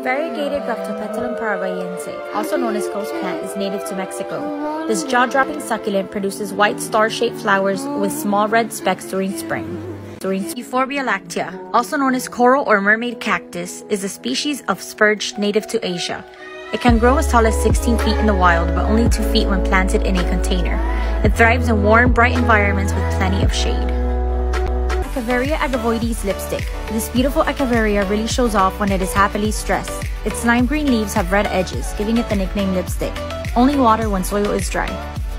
Variegated Rhaptopetalum paraguayense, also known as ghost plant, is native to Mexico. This jaw-dropping succulent produces white star-shaped flowers with small red specks during spring. Euphorbia lactea, also known as coral or mermaid cactus, is a species of spurge native to Asia. It can grow as tall as 16 feet in the wild, but only 2 feet when planted in a container. It thrives in warm, bright environments with plenty of shade. Echeveria agavoides lipstick. This beautiful echeveria really shows off when it is happily stressed. Its lime green leaves have red edges, giving it the nickname lipstick. Only water when soil is dry.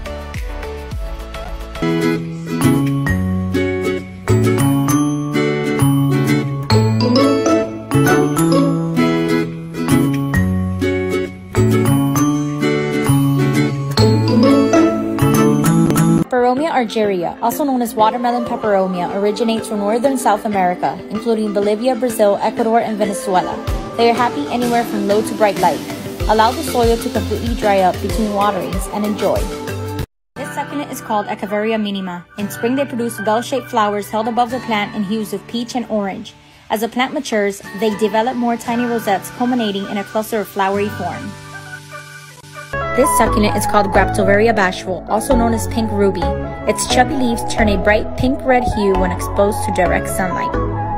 Peperomia argyria, also known as watermelon peperomia, originates from northern South America, including Bolivia, Brazil, Ecuador, and Venezuela. They are happy anywhere from low to bright light. Allow the soil to completely dry up between waterings and enjoy. This succulent is called Echeveria minima. In spring, they produce bell-shaped flowers held above the plant in hues of peach and orange. As the plant matures, they develop more tiny rosettes culminating in a cluster of flowery form. This succulent is called Graptoveria bashful, also known as pink ruby. Its chubby leaves turn a bright pink-red hue when exposed to direct sunlight.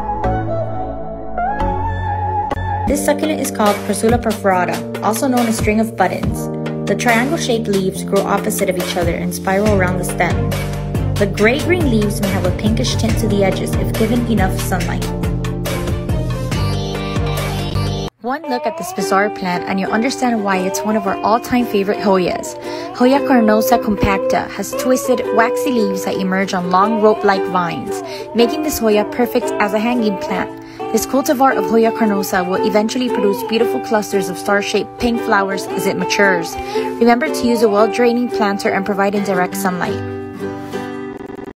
This succulent is called Crassula perforata, also known as string of buttons. The triangle-shaped leaves grow opposite of each other and spiral around the stem. The gray-green leaves may have a pinkish tint to the edges if given enough sunlight. One look at this bizarre plant and you'll understand why it's one of our all-time favorite Hoyas. Hoya carnosa compacta has twisted, waxy leaves that emerge on long rope-like vines, making this Hoya perfect as a hanging plant. This cultivar of Hoya carnosa will eventually produce beautiful clusters of star-shaped pink flowers as it matures. Remember to use a well-draining planter and provide in direct sunlight.